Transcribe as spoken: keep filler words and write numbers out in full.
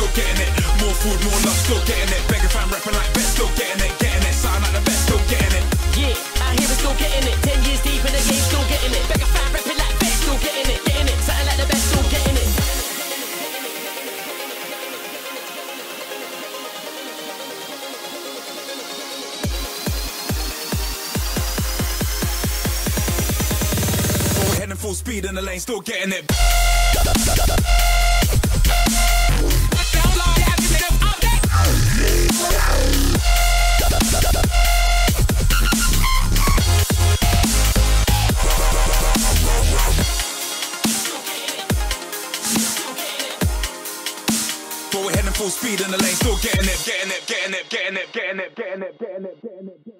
still getting it. More food, more love, still getting it. Beggar fan rapping like Bet, still getting it. Getting it, sound like the best, still getting it. Yeah, out here we're still getting it. Ten years deep in the game, still getting it. Beggar fan rapping like Bet, still getting it. Getting it, sounding like the best, still getting it. Forward heading full speed in the lane, still getting it. Forward heading full speed in the lane, still getting it, getting it, getting it, getting it, getting it, getting it, getting it, getting it, getting it.